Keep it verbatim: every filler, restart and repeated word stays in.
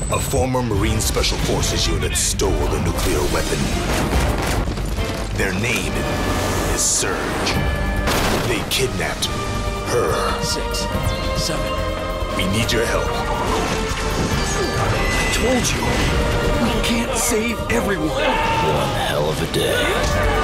A former Marine Special Forces unit stole a nuclear weapon. Their name is Surge. They kidnapped her. Six, seven. We need your help. I told you, we can't save everyone. One hell of a day.